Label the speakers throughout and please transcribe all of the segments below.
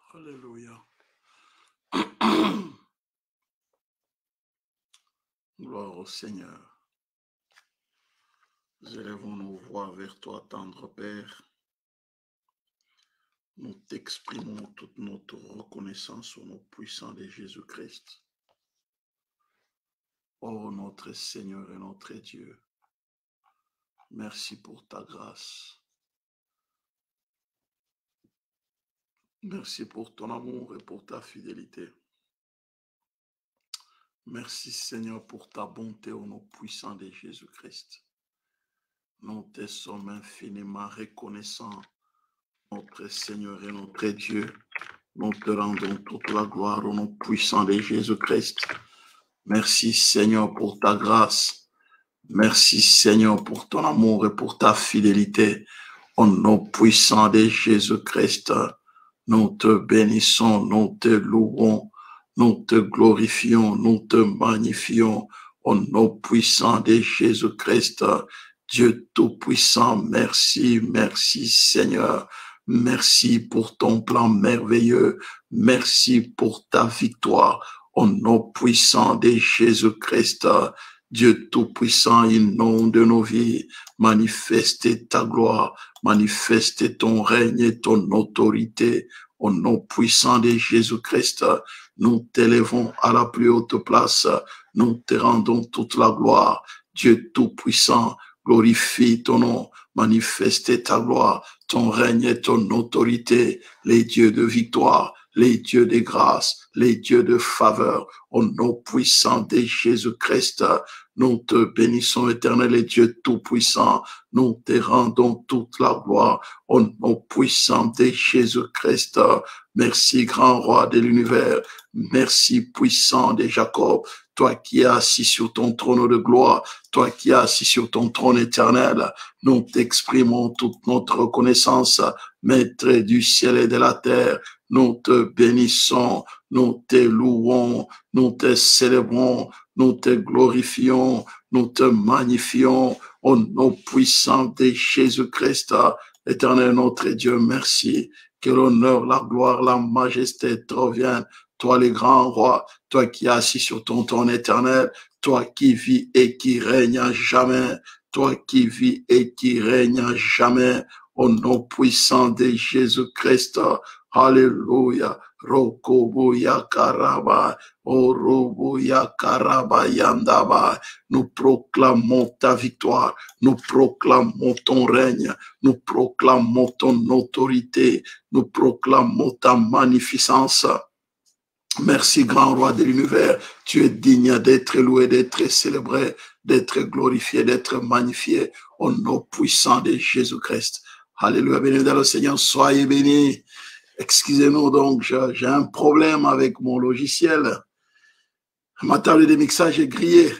Speaker 1: Alléluia. Gloire au Seigneur. Nous élevons nos voix vers toi, tendre Père. Nous t'exprimons toute notre reconnaissance au nom puissant de Jésus-Christ. Ô notre Seigneur et notre Dieu, merci pour ta grâce. Merci pour ton amour et pour ta fidélité. Merci Seigneur pour ta bonté au nom puissant de Jésus-Christ. Nous te sommes infiniment reconnaissants, notre Seigneur et notre Dieu. Nous te rendons toute la gloire au nom puissant de Jésus-Christ. Merci Seigneur pour ta grâce. Merci Seigneur pour ton amour et pour ta fidélité. Au nom puissant de Jésus-Christ, nous te bénissons, nous te louons, nous te glorifions, nous te magnifions. Au nom puissant de Jésus-Christ, Dieu Tout-Puissant, merci, merci Seigneur. Merci pour ton plan merveilleux. Merci pour ta victoire. Au nom puissant de Jésus-Christ, Dieu Tout-Puissant, inonde nos vies, manifeste ta gloire, manifeste ton règne et ton autorité. Au nom puissant de Jésus-Christ, nous t'élevons à la plus haute place, nous te rendons toute la gloire. Dieu Tout-Puissant, glorifie ton nom, manifeste ta gloire, ton règne et ton autorité, les dieux de victoire, les dieux de grâce, les dieux de faveur, au nom puissant de Jésus-Christ. Nous te bénissons, éternel et Dieu tout-puissant. Nous te rendons toute la gloire au nom puissant de Jésus-Christ. Merci, grand roi de l'univers. Merci, puissant de Jacob. Toi qui es assis sur ton trône de gloire, toi qui es assis sur ton trône éternel, nous t'exprimons toute notre reconnaissance, Maître du ciel et de la terre. Nous te bénissons, nous te louons, nous te célébrons, nous te glorifions, nous te magnifions au nom puissant de Jésus-Christ. Éternel notre Dieu, merci. Que l'honneur, la gloire, la majesté te reviennent. Toi, le grand roi, toi qui es assis sur ton trône éternel, toi qui vis et qui règne à jamais, toi qui vis et qui règne à jamais, au nom puissant de Jésus-Christ. Alléluia. Rokobuya karaba, orobuya karaba yandaba. Nous proclamons ta victoire, nous proclamons ton règne, nous proclamons ton autorité, nous proclamons ta magnificence. Merci, grand roi de l'univers. Tu es digne d'être loué, d'être célébré, d'être glorifié, d'être magnifié au nom puissant de Jésus-Christ. Alléluia, béni dans le Seigneur, soyez bénis. Excusez-nous donc, j'ai un problème avec mon logiciel. Ma table de mixage est grillée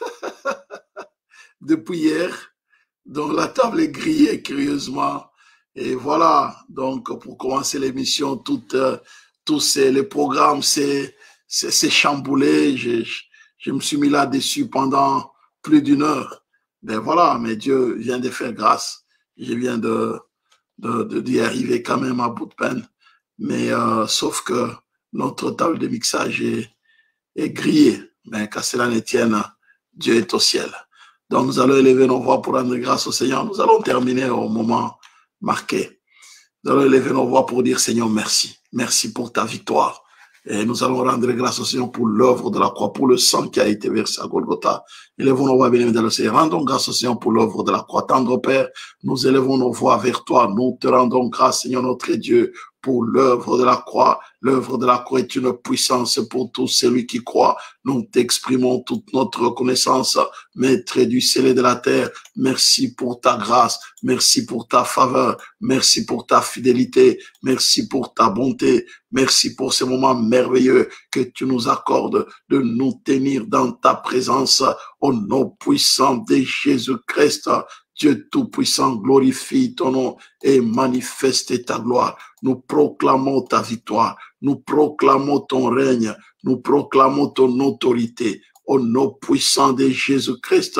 Speaker 1: depuis hier. Donc la table est grillée curieusement. Et voilà, donc pour commencer l'émission, tous les programmes, c'est chamboulé. Je me suis mis là-dessus pendant plus d'une heure. Mais voilà, mais Dieu vient de faire grâce. Je viens d'y arriver quand même à bout de peine. Mais sauf que notre table de mixage est grillée. Mais qu'à cela ne tienne, Dieu est au ciel. Donc nous allons élever nos voix pour rendre grâce au Seigneur. Nous allons terminer au moment marqué. Nous allons élever nos voix pour dire Seigneur merci. Merci pour ta victoire. Et nous allons rendre grâce au Seigneur pour l'œuvre de la croix, pour le sang qui a été versé à Golgotha. Élevons nos voix, bénis dans le Seigneur. Rendons grâce au Seigneur pour l'œuvre de la croix. Tendre Père, nous élevons nos voix vers toi. Nous te rendons grâce, Seigneur notre Dieu, pour l'œuvre de la croix. L'œuvre de la croix est une puissance pour tout celui qui croit. Nous t'exprimons toute notre reconnaissance, Maître du ciel et de la terre. Merci pour ta grâce. Merci pour ta faveur. Merci pour ta fidélité. Merci pour ta bonté. Merci pour ce moment merveilleux que tu nous accordes de nous tenir dans ta présence au nom puissant de Jésus-Christ. Dieu Tout-Puissant, glorifie ton nom et manifeste ta gloire. Nous proclamons ta victoire. Nous proclamons ton règne. Nous proclamons ton autorité. Au nom puissant de Jésus-Christ,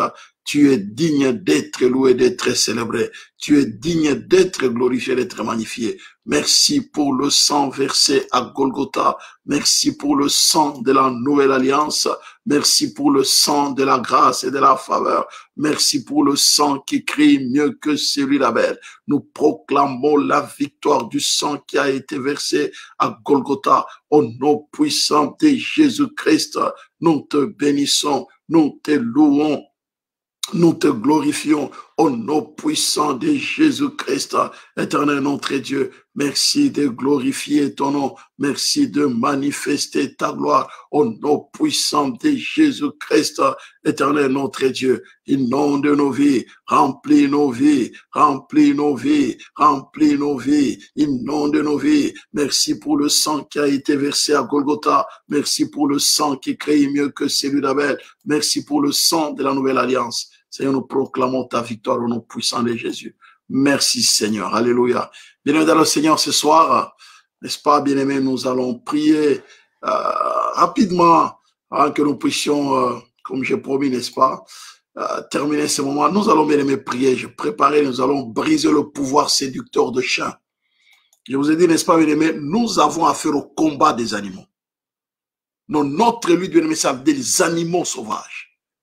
Speaker 1: Tu es digne d'être loué, d'être célébré. Tu es digne d'être glorifié, d'être magnifié. Merci pour le sang versé à Golgotha. Merci pour le sang de la nouvelle alliance. Merci pour le sang de la grâce et de la faveur. Merci pour le sang qui crie mieux que celui d'Abel. Nous proclamons la victoire du sang qui a été versé à Golgotha. Au nom puissant de Jésus-Christ, nous te bénissons, nous te louons. Nous te glorifions au nom puissant de Jésus-Christ, éternel notre Dieu. Merci de glorifier ton nom. Merci de manifester ta gloire au nom puissant de Jésus-Christ, éternel notre Dieu. Inonde nos vies, remplis nos vies, remplis nos vies, remplis nos vies, inonde nos vies. Merci pour le sang qui a été versé à Golgotha. Merci pour le sang qui crée mieux que celui d'Abel. Merci pour le sang de la nouvelle alliance. Seigneur, nous proclamons ta victoire au nom puissant de Jésus. Merci Seigneur. Alléluia. Bien-aimés dans le Seigneur, ce soir, n'est-ce pas, bien-aimés, nous allons prier rapidement avant que nous puissions, comme j'ai promis, n'est-ce pas, terminer ce moment. Nous allons, bien-aimés, prier. Je préparais, nous allons briser le pouvoir séducteur de chien. Je vous ai dit, n'est-ce pas, bien-aimés, nous avons affaire au combat des animaux. Non, notre lutte, bien-aimés, c'est des animaux sauvages.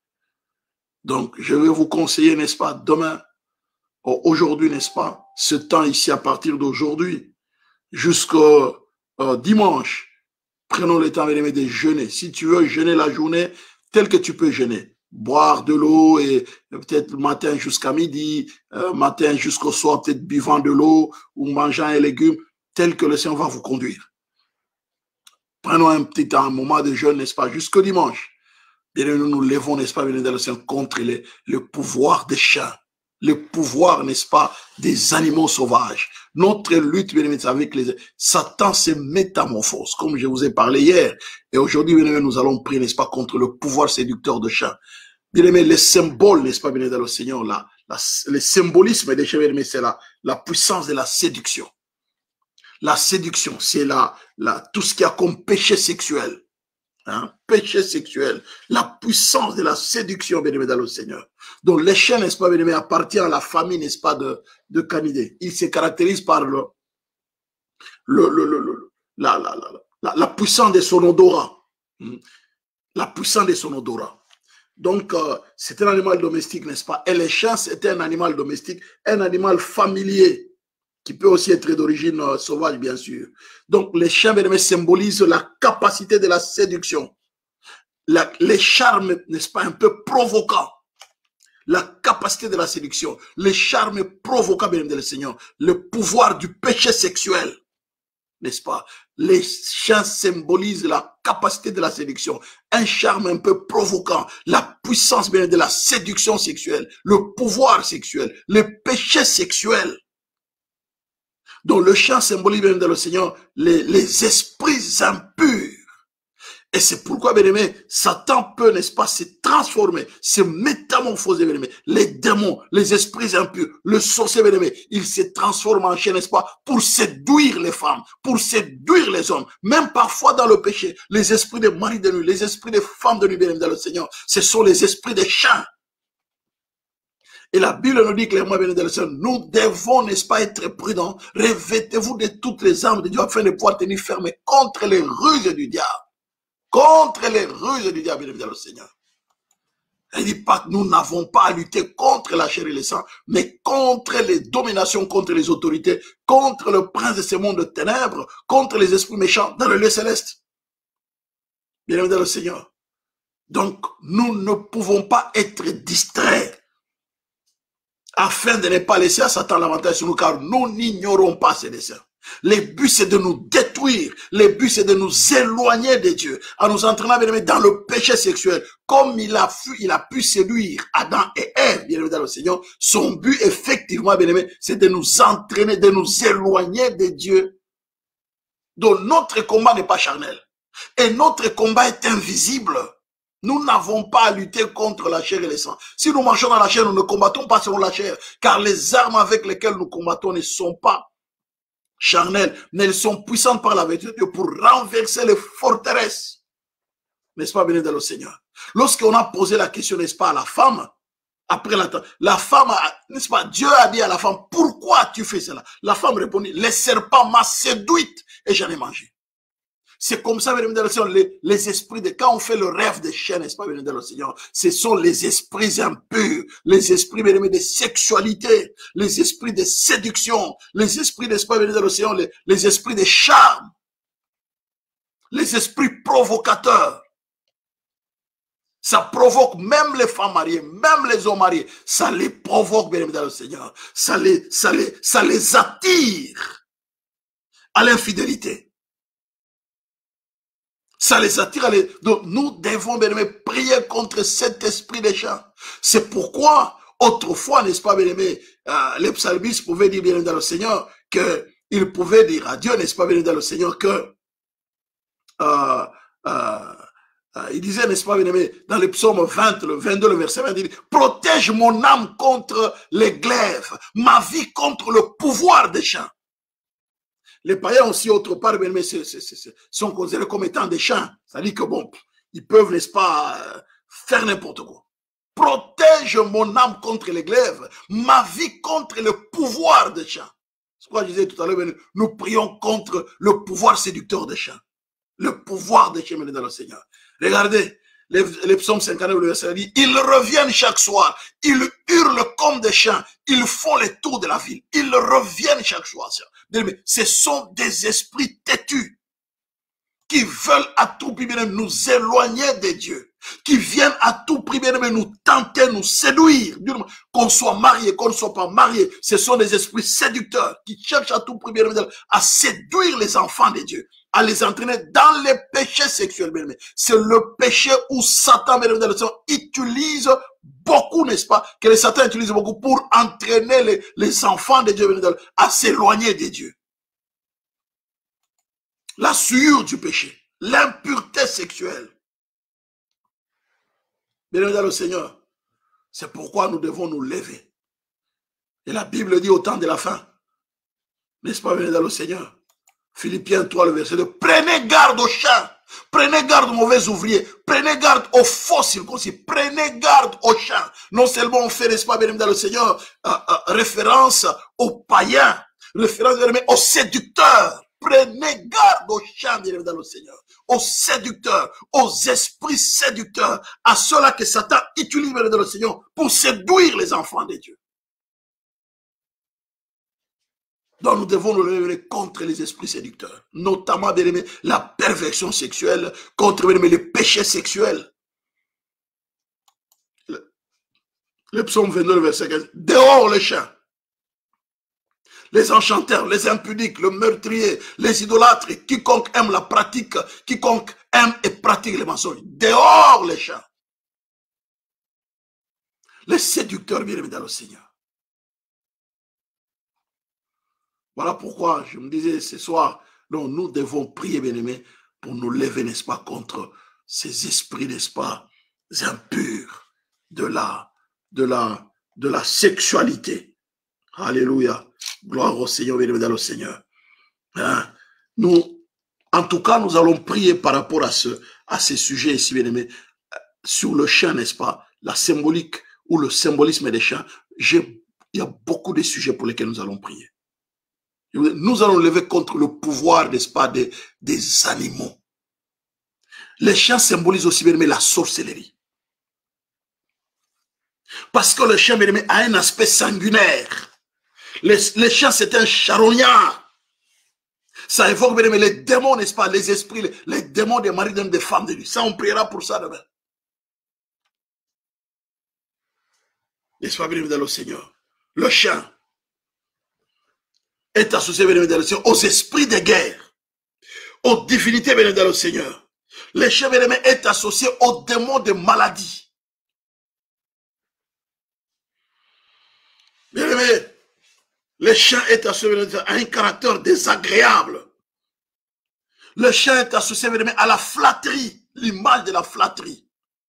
Speaker 1: Donc, je vais vous conseiller, n'est-ce pas, demain, aujourd'hui, n'est-ce pas, ce temps ici, à partir d'aujourd'hui, jusqu'au dimanche, prenons le temps, bien-aimés, de jeûner. Si tu veux jeûner la journée, telle que tu peux jeûner. Boire de l'eau et peut-être le matin jusqu'à midi, matin jusqu'au soir, peut-être buvant de l'eau ou mangeant un légume, tel que le Seigneur va vous conduire. Prenons un moment de jeûne, n'est-ce pas, jusqu'au dimanche. Bien, nous nous levons, n'est-ce pas, bien dans le Seigneur, contre le pouvoir des chiens, le pouvoir, n'est-ce pas, des animaux sauvages. Notre lutte, bien aimé, avec les Satan se métamorphose, comme je vous ai parlé hier. Et aujourd'hui, bien aimé, nous allons prier, n'est-ce pas, contre le pouvoir séducteur de chiens. Bien aimé, les symboles, n'est-ce pas, bien dans le Seigneur, le symbolisme des chiens, bien aimé, c'est la puissance de la séduction. La séduction, c'est tout ce qu'il y a comme péché sexuel. Hein, péché sexuel, la puissance de la séduction, bien-aimé dans le Seigneur. Donc, les chiens, n'est-ce pas, bien-aimé, appartient à la famille, n'est-ce pas, de Canidés. Il se caractérise par la puissance de son odorat. La puissance de son odorat. Donc, c'est un animal domestique, n'est-ce pas? Et les chiens, c'est un animal domestique, un animal familier, qui peut aussi être d'origine sauvage, bien sûr. Donc, les chiens, bien aimés, symbolisent la capacité de la séduction. Les charmes, n'est-ce pas, un peu provoquants. La capacité de la séduction. Les charmes provoquants, bien aimés, de le Seigneur. Le pouvoir du péché sexuel. N'est-ce pas? Les chiens symbolisent la capacité de la séduction. Un charme un peu provoquant. La puissance, bien aimés, de la séduction sexuelle. Le pouvoir sexuel. Le péché sexuel. Donc le chien symbolise bien dans le Seigneur les esprits impurs. Et c'est pourquoi, bien aimé, Satan peut, n'est-ce pas, se transformer, se métamorphoser, bien aimé. Les démons, les esprits impurs, le sorcier, bien aimé, il se transforme en chien, n'est-ce pas, pour séduire les femmes, pour séduire les hommes, même parfois dans le péché. Les esprits des maris de nuit, les esprits des femmes de nuit, bien aimé, dans le Seigneur, ce sont les esprits des chiens. Et la Bible nous dit clairement, bien aimé, nous devons, n'est-ce pas, être prudents. Revêtez-vous de toutes les armes de Dieu afin de pouvoir tenir ferme contre les ruses du diable. Contre les ruses du diable, bien aimé, le Seigneur. Il dit pas que nous n'avons pas à lutter contre la chair et le sang, mais contre les dominations, contre les autorités, contre le prince de ce monde de ténèbres, contre les esprits méchants dans le lieu céleste. Bien aimé, le Seigneur. Donc, nous ne pouvons pas être distraits afin de ne pas laisser à Satan l'avantage sur nous, car nous n'ignorons pas ses desseins. Le but, c'est de nous détruire. Le but, c'est de nous éloigner de Dieu, en nous entraînant, bien aimé, dans le péché sexuel. Comme il a pu séduire Adam et Ève, bien aimé, dans le Seigneur, son but, effectivement, bien aimé, c'est de nous entraîner, de nous éloigner de Dieu. Donc, notre combat n'est pas charnel. Et notre combat est invisible. Nous n'avons pas à lutter contre la chair et le sang. Si nous marchons dans la chair, nous ne combattons pas selon la chair, car les armes avec lesquelles nous combattons ne sont pas charnelles, mais elles sont puissantes par la vertu de Dieu pour renverser les forteresses. N'est-ce pas, béni dans le Seigneur? Lorsqu'on a posé la question, n'est-ce pas, à la femme, Après la femme, n'est-ce pas, Dieu a dit à la femme, pourquoi tu fais cela? La femme répondit, les serpents m'ont séduite et j'en ai mangé. C'est comme ça, les esprits de, quand on fait le rêve des chiens, n'est-ce pas, le Seigneur, ce sont les esprits impurs, les esprits, de sexualité, les esprits de séduction, les esprits, n'est-ce pas, le Seigneur, les esprits de charme, les esprits provocateurs. Ça provoque même les femmes mariées, même les hommes mariés. Ça les provoque, bien évidemment, le Seigneur. Ça les attire à l'infidélité. Ça les attire à Donc, nous devons, bien aimé, prier contre cet esprit des chants. C'est pourquoi, autrefois, n'est-ce pas, bien aimé, les psalmistes pouvaient dire, bien évidemment, le Seigneur, qu'ils pouvaient dire à Dieu, n'est-ce pas, bien évidemment, le Seigneur, que il disait, n'est-ce pas, bien aimé, dans le psaume 20, le 22, le verset 20, il dit, protège mon âme contre les glaives, ma vie contre le pouvoir des champs. Les païens aussi, autre part, bien aimé, sont considérés comme étant des champs. C'est-à-dire que bon, ils peuvent, n'est-ce pas, faire n'importe quoi. Protège mon âme contre les glaives, ma vie contre le pouvoir des champs. C'est quoi je disais tout à l'heure, nous prions contre le pouvoir séducteur des champs. Le pouvoir des chemins dans le Seigneur. Regardez, les psaumes 59, le verset dit, ils reviennent chaque soir, ils hurlent comme des chiens, ils font les tours de la ville, ils reviennent chaque soir. Ce sont des esprits têtus qui veulent à tout prix nous éloigner de Dieu, qui viennent à tout prix nous tenter, nous séduire, qu'on soit marié, qu'on ne soit pas marié. Ce sont des esprits séducteurs qui cherchent à tout prix à séduire les enfants de Dieu, à les entraîner dans les péchés sexuels. C'est le péché où Satan utilise beaucoup, n'est-ce pas, que le Satan utilise beaucoup pour entraîner les enfants de Dieu à s'éloigner de Dieu. La souillure du péché, l'impureté sexuelle. Bien dans le Seigneur, c'est pourquoi nous devons nous lever. Et la Bible dit au temps de la fin, n'est-ce pas, bien dans le Seigneur, Philippiens 3, le verset 2, prenez garde aux chiens, prenez garde aux mauvais ouvriers, prenez garde aux faux circoncis, prenez garde aux chiens. Non seulement on fait, n'est-ce pas, bien dans le Seigneur, référence aux païens, référence aux séducteurs. Prenez garde aux chiens, bien dans le Seigneur, aux séducteurs, aux esprits séducteurs, à ceux-là que Satan utilise, bien dans le Seigneur, pour séduire les enfants de Dieu. Donc nous devons nous lever contre les esprits séducteurs, notamment, bien aimé, la perversion sexuelle, contre, bien aimé, les péchés sexuels. Le psaume 22, verset 15, dehors les chiens. Les enchanteurs, les impudiques, le meurtrier, les idolâtres, quiconque aime la pratique, quiconque aime et pratique les mensonges. Dehors les chiens. Les séducteurs, bien aimés dans le Seigneur. Voilà pourquoi je me disais ce soir, non, nous devons prier, bien aimés, pour nous lever, n'est-ce pas, contre ces esprits, n'est-ce pas, impurs de la sexualité. Alléluia. Gloire au Seigneur, bien aimé dans le Seigneur. Hein? Nous, en tout cas, nous allons prier par rapport à ces sujets ici, bien aimés, sur le chant, n'est-ce pas, la symbolique ou le symbolisme des chants. Il y a beaucoup de sujets pour lesquels nous allons prier. Nous allons lever contre le pouvoir, n'est-ce pas, des animaux. Les chants symbolisent aussi, bien aimé, la sorcellerie. Parce que le chant, bien aimé, a un aspect sanguinaire. Les chants, c'est un charognard. Ça évoque, bien aimé, les démons, n'est-ce pas, les esprits, les démons des maris des femmes de lui. Ça, on priera pour ça demain. N'est-ce pas, bien aimé, dans le Seigneur? Le chant est associé, bien aimé, dans le Seigneur, aux esprits de guerre, aux divinités, bien aimé, dans le Seigneur. Le chant, bien aimé, est associé aux démons de maladie. Bien aimé, le chant est associé à un caractère désagréable. Le chant est associé à la flatterie, l'image de la flatterie.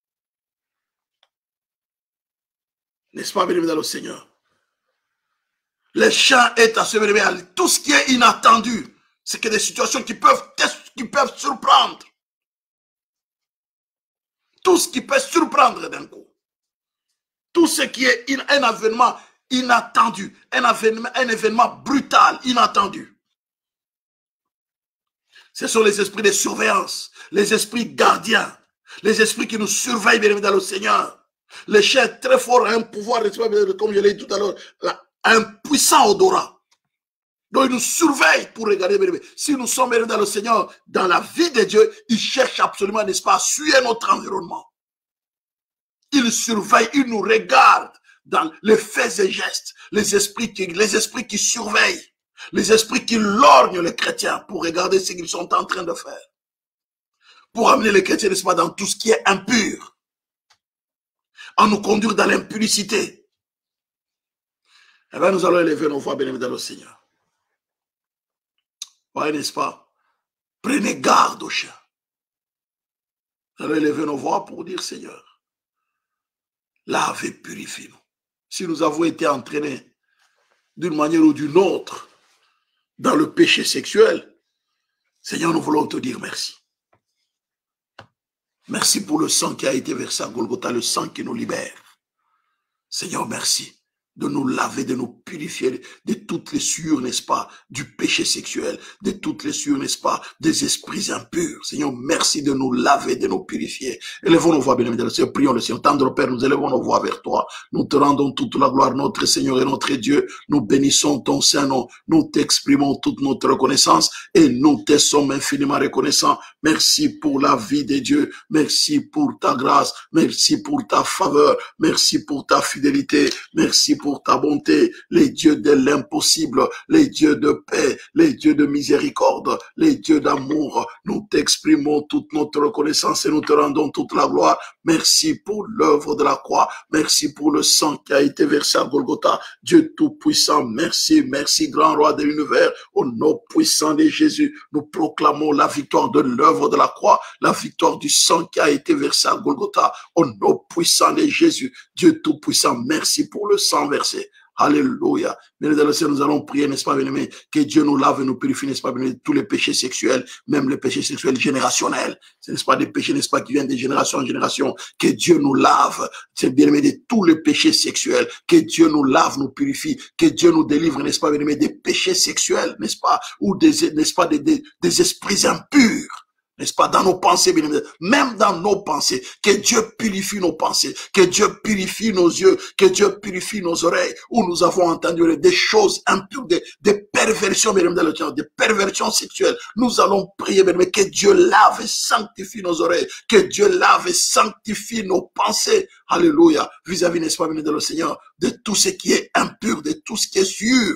Speaker 1: N'est-ce pas, bien aimé, dans le Seigneur? Le chant est associé à tout ce qui est inattendu. C'est que des situations qui peuvent surprendre. Tout ce qui peut surprendre d'un coup. tout ce qui est un événement inattendu, un événement brutal, inattendu. Ce sont les esprits de surveillance, les esprits gardiens, les esprits qui nous surveillent, bien évidemment, dans le Seigneur. Le chien est très fort, a un pouvoir, comme je l'ai dit tout à l'heure, un puissant odorat. Donc, il nous surveille pour regarder, bien évidemment. Si nous sommes, bien évidemment, dans le Seigneur, dans la vie de Dieu, il cherche absolument, n'est-ce pas, à suivre notre environnement. Il surveille, il nous regarde dans les faits et gestes, les esprits qui surveillent, les esprits qui lorgnent les chrétiens pour regarder ce qu'ils sont en train de faire. Pour amener les chrétiens, n'est-ce pas, dans tout ce qui est impur, à nous conduire dans l'impudicité. Eh bien, nous allons élever nos voix, bien évidemment, au Seigneur. Voyez, n'est-ce pas? Prenez garde aux chiens. Nous allons élever nos voix pour dire, Seigneur, lave et purifie-nous. Si nous avons été entraînés d'une manière ou d'une autre dans le péché sexuel, Seigneur, nous voulons te dire merci. Merci pour le sang qui a été versé à Golgotha, le sang qui nous libère. Seigneur, merci de nous laver, de nous purifier de toutes les souillures, n'est-ce pas, du péché sexuel, de toutes les souillures, n'est-ce pas, des esprits impurs. Seigneur, merci de nous laver, de nous purifier. Élevons nos voix, bien-aimés dans le Seigneur, prions le Seigneur. Tendre Père, nous élevons nos voix vers toi. Nous te rendons toute la gloire, notre Seigneur et notre Dieu. Nous bénissons ton Saint-Nom. Nous t'exprimons toute notre reconnaissance et nous te sommes infiniment reconnaissants. Merci pour la vie de Dieu. Merci pour ta grâce. Merci pour ta faveur. Merci pour ta fidélité. Merci pour ta bonté, les dieux de l'impossible, les dieux de paix, les dieux de miséricorde, les dieux d'amour. Nous t'exprimons toute notre reconnaissance et nous te rendons toute la gloire. Merci pour l'œuvre de la croix. Merci pour le sang qui a été versé à Golgotha. Dieu Tout-Puissant, merci, merci, grand roi de l'univers. Au nom puissant de Jésus, nous proclamons la victoire de l'œuvre de la croix, la victoire du sang qui a été versé à Golgotha. Au nom puissant de Jésus, Dieu Tout-Puissant, merci pour le sang versé. Alléluia. Bien dans le ciel, nous allons prier, n'est-ce pas, bien-aimé, que Dieu nous lave et nous purifie, n'est-ce pas, bien-aimé, tous les péchés sexuels, même les péchés sexuels générationnels. Ce n'est pas des péchés, n'est-ce pas, qui viennent de génération en génération. Que Dieu nous lave, c'est bien-aimé, de tous les péchés sexuels. Que Dieu nous lave, nous purifie. Que Dieu nous délivre, n'est-ce pas, bien-aimé, des péchés sexuels, n'est-ce pas, ou n'est-ce pas, des esprits impurs. N'est-ce pas, dans nos pensées, bien aimés, même dans nos pensées, que Dieu purifie nos pensées, que Dieu purifie nos yeux, que Dieu purifie nos oreilles, où nous avons entendu des choses impures, des perversions, bien aimés, des perversions sexuelles. Nous allons prier, bien aimés, que Dieu lave et sanctifie nos oreilles, que Dieu lave et sanctifie nos pensées. Alléluia. Vis-à-vis, n'est-ce pas, bien aimés, le Seigneur, de tout ce qui est impur, de tout ce qui est sûr.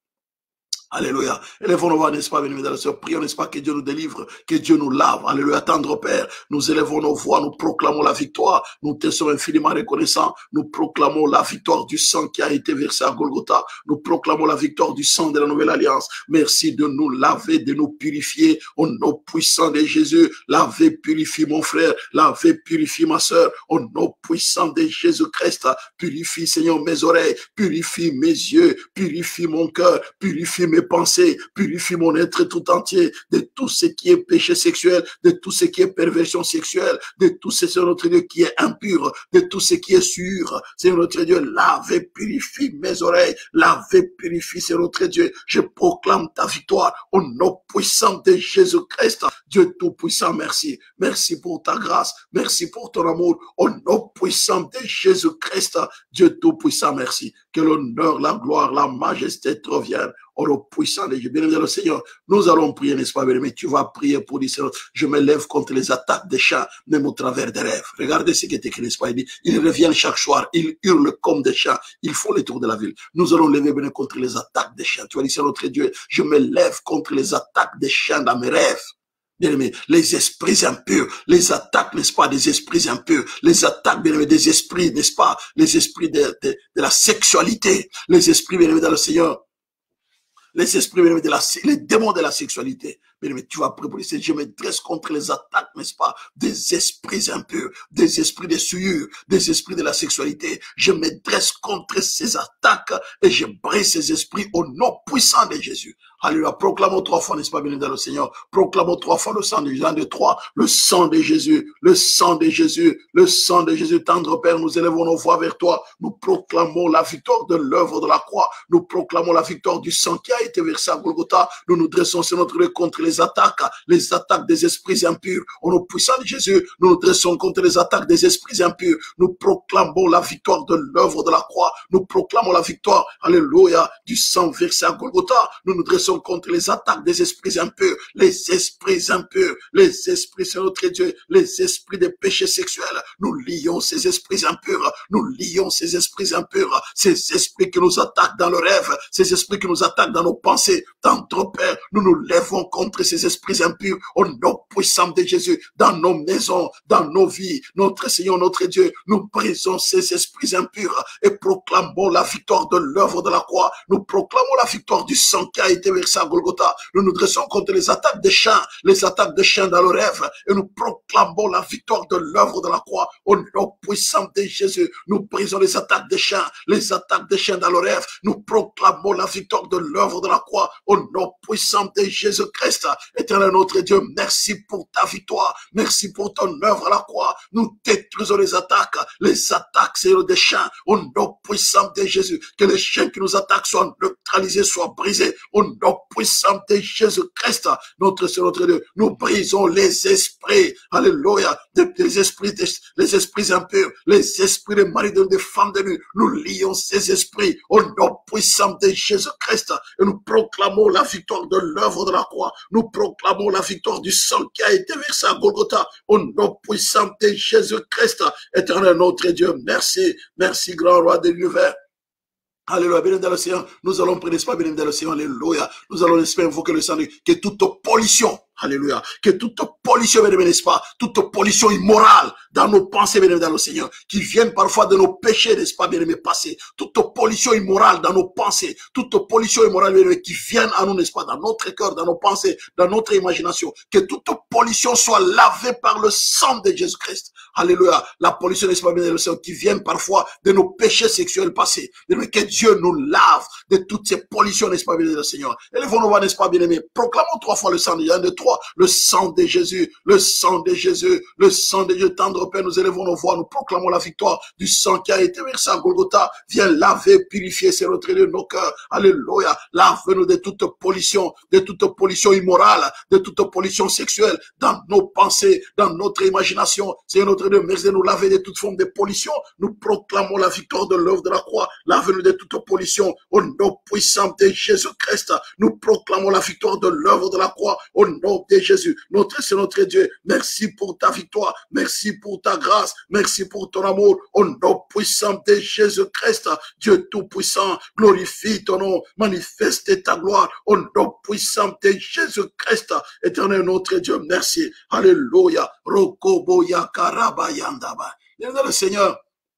Speaker 1: Alléluia. Élevons nos voix, n'est-ce pas, bien-aimés dans le Seigneur. Prions, n'est-ce pas, que Dieu nous délivre, que Dieu nous lave. Alléluia. Tendre Père, nous élevons nos voix, nous proclamons la victoire. Nous te sommes infiniment reconnaissants. Nous proclamons la victoire du sang qui a été versé à Golgotha. Nous proclamons la victoire du sang de la nouvelle alliance. Merci de nous laver, de nous purifier. Au nom puissant de Jésus, lavez, purifie mon frère. Lavez, purifie ma sœur. Au nom puissant de Jésus-Christ, purifie, Seigneur, mes oreilles. Purifie mes yeux. Purifie mon cœur. Purifie mes pensées, purifie mon être tout entier de tout ce qui est péché sexuel, de tout ce qui est perversion sexuelle, de tout ce, Seigneur notre Dieu, qui est impur, de tout ce qui est sûr. Seigneur notre Dieu, lave et purifie mes oreilles, lave et purifie, Seigneur notre Dieu. Je proclame ta victoire au nom puissant de Jésus-Christ. Dieu Tout-Puissant, merci. Merci pour ta grâce, merci pour ton amour. Au nom puissant de Jésus-Christ, Dieu Tout-Puissant, merci. Que l'honneur, la gloire, la majesté te reviennent. Au nom puissant de Dieu, bien-aimé le Seigneur, nous allons prier, n'est-ce pas, bien-aimé? Tu vas prier pour dire, Seigneur, je me lève contre les attaques des chats, même au travers des rêves. Regardez ce qui est écrit, n'est-ce pas? Il dit, ils reviennent chaque soir, ils hurlent comme des chats, ils font les tours de la ville. Nous allons lever, bien, contre les attaques des chiens. Tu vas dire, Seigneur notre Dieu, je me lève contre les attaques des chiens dans mes rêves. Bien-aimé, les esprits impurs, les attaques, n'est-ce pas, des esprits impurs, les attaques, bien-aimé, des esprits, n'est-ce pas, les esprits de la sexualité, les esprits, bien-aimé, dans le Seigneur. Les esprits, les démons de la sexualité. Mais tu vas prier pour les je me dresse contre les attaques, n'est-ce pas, des esprits impurs, des esprits de souillure, des esprits de la sexualité. Je me dresse contre ces attaques et je brise ces esprits au nom puissant de Jésus. Alléluia. Proclamons 3 fois, n'est-ce pas, bien dans le Seigneur. Proclamons 3 fois le sang de Jésus. 1, 2, 3. Le sang de Jésus. Le sang de Jésus. Le sang de Jésus. Tendre Père, nous élevons nos voix vers toi. Nous proclamons la victoire de l'œuvre de la croix. Nous proclamons la victoire du sang qui a été versé à Golgotha. Nous nous dressons sur notre contre les attaques des esprits impurs. Au nom puissant de Jésus, nous nous dressons contre les attaques des esprits impurs. Nous proclamons la victoire de l'œuvre de la croix. Nous proclamons la victoire, alléluia, du sang versé à Golgotha. Nous nous dressons contre les attaques des esprits impurs, les esprits impurs, les esprits, c'est notre Dieu, les esprits des péchés sexuels. Nous lions ces esprits impurs, nous lions ces esprits impurs, ces esprits qui nous attaquent dans le rêve, ces esprits qui nous attaquent dans nos pensées, dans notre Père. Nous nous lèvons contre ces esprits impurs au nom puissant de Jésus, dans nos maisons, dans nos vies. Notre Seigneur, notre Dieu, nous brisons ces esprits impurs et proclamons la victoire de l'œuvre de la croix. Nous proclamons la victoire du sang qui a été versé à Golgotha. Nous nous dressons contre les attaques des chiens dans le rêve, et nous proclamons la victoire de l'œuvre de la croix au nom puissant de Jésus. Nous brisons les attaques des chiens dans le rêve. Nous proclamons la victoire de l'œuvre de la croix au nom puissant de Jésus-Christ. Éternel notre Dieu, merci pour ta victoire, merci pour ton œuvre à la croix. Nous détruisons les attaques, Seigneur, des chiens au nom puissant de Jésus. Que les chiens qui nous attaquent soient neutralisés, soient brisés au nom puissant de Jésus-Christ. Notre Seigneur, notre Dieu, nous brisons les esprits, alléluia, les esprits impurs, les esprits des maris, des femmes de nuit. Nous lions ces esprits au nom puissant de Jésus-Christ et nous proclamons la victoire de l'œuvre de la croix. Nous proclamons la victoire du sang qui a été versé à Golgotha au nom puissant de Jésus-Christ. Éternel notre Dieu, merci, merci grand roi de l'univers. Alléluia, bien dans le Seigneur, nous allons prier, n'est-ce pas, bien dans le Seigneur, alléluia. Nous allons, n'est-ce pas, invoquer le sang, que toute pollution, alléluia, que toute pollution, n'est-ce pas, toute pollution immorale dans nos pensées, bien dans le Seigneur, qui viennent parfois de nos péchés, n'est-ce pas, bien aimé, passés, toute pollution immorale dans nos pensées, toute pollution immorale, bien aimé, qui viennent à nous, n'est-ce pas, dans notre cœur, dans nos pensées, dans notre imagination, que toute pollution soit lavée par le sang de Jésus-Christ. Alléluia, la pollution, n'est-ce pas, bien dans le Seigneur, qui viennent parfois de nos péchés sexuels passés, que Dieu nous lave de toutes ces pollutions, n'est-ce pas, bien aimé, Seigneur. Élevons nos voix, n'est-ce pas, bien aimé. Proclamons 3 fois le sang de Jésus. 1, 2, 3. Le sang de Jésus, le sang de Jésus, le sang de Dieu. Tendre Père, nous élevons nos voix, nous proclamons la victoire du sang qui a été versé à Golgotha. Viens laver, purifier, c'est notre Dieu, nos cœurs. Alléluia. Lave-nous de toute pollution immorale, de toute pollution sexuelle dans nos pensées, dans notre imagination. C'est notre Dieu, merci de nous laver de toute forme de pollution. Nous proclamons la victoire de l'œuvre de la croix. Lave-nous de toute pollution au nom puissant de Jésus-Christ. Nous proclamons la victoire de l'œuvre de la croix au nom de Jésus. C'est notre Dieu. Merci pour ta victoire. Merci pour ta grâce. Merci pour ton amour au nom puissant de Jésus-Christ. Dieu tout-puissant, glorifie ton nom. Manifeste ta gloire au nom puissant de Jésus-Christ. Éternel notre Dieu, merci. Alléluia. Rokoboya karabayandaba. Le Seigneur.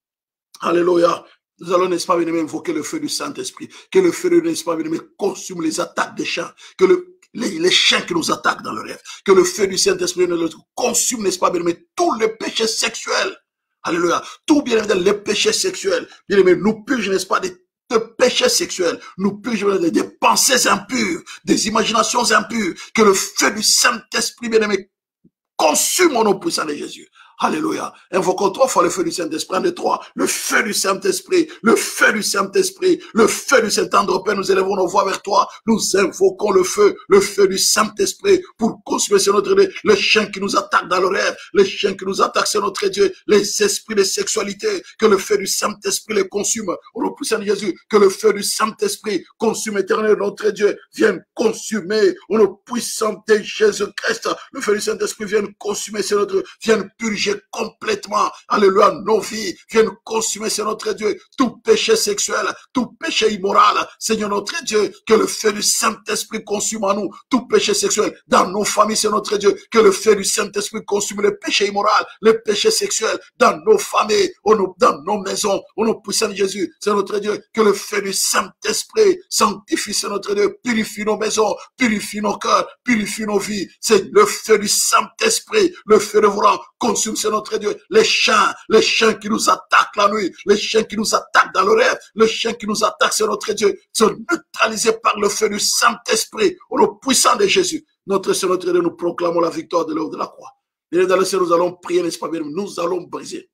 Speaker 1: Alléluia. Nous allons, n'est-ce pas, bien aimé, invoquer le feu du Saint-Esprit. Que le feu, n'est-ce pas, bien aimé, consume les attaques des chiens. Que les chiens qui nous attaquent dans le rêve. Que le feu du Saint-Esprit consume, n'est-ce pas, bien aimé, tous les péchés sexuels. Alléluia. Tout, bien aimé, les péchés sexuels. Bien aimé, nous purge, n'est-ce pas, de péchés sexuels. Nous purge des pensées impures, des imaginations impures. Que le feu du Saint-Esprit, bien aimé, consume au nom puissant de Jésus. Alléluia. Invoquons 3 fois le feu du Saint-Esprit. 1, 2, 3. Le feu du Saint-Esprit. Le feu du Saint-Esprit. Le feu du Saint-Esprit. Père, nous élevons nos voix vers toi. Nous invoquons le feu du Saint-Esprit pour consumer sur notre Dieu les chiens qui nous attaquent dans le rêve. Les chiens qui nous attaquent sur notre Dieu. Les esprits de sexualité. Que le feu du Saint-Esprit les consume. Au nom puissant de Jésus. Que le feu du Saint-Esprit consume éternel notre Dieu. Vienne consumer. Au nom puissant de Jésus-Christ. Le feu du Saint-Esprit vienne consumer sur notre Dieu. Vienne purifier complètement, alléluia, nos vies, viennent consumer, c'est notre Dieu, tout péché sexuel, tout péché immoral, Seigneur notre Dieu, que le feu du Saint-Esprit consume en nous, tout péché sexuel, dans nos familles, c'est notre Dieu, que le feu du Saint-Esprit consume les péchés immoraux, les péchés sexuels, dans nos familles, dans nos maisons, au nom puissant de Jésus, c'est notre Dieu, que le feu du Saint-Esprit sanctifie, c'est notre Dieu, purifie nos maisons, purifie nos cœurs, purifie nos vies, c'est le feu du Saint-Esprit, le feu de vous consume même, c'est notre Dieu, les chiens qui nous attaquent la nuit, les chiens qui nous attaquent dans le rêve, les chiens qui nous attaquent, c'est notre Dieu, sont neutralisés par le feu du Saint-Esprit, au nom puissant de Jésus. Notre Seigneur, notre Dieu, nous proclamons la victoire de l'œuvre de la croix. Et dans le Seigneur, nous allons prier, n'est-ce pas bien? Nous allons briser.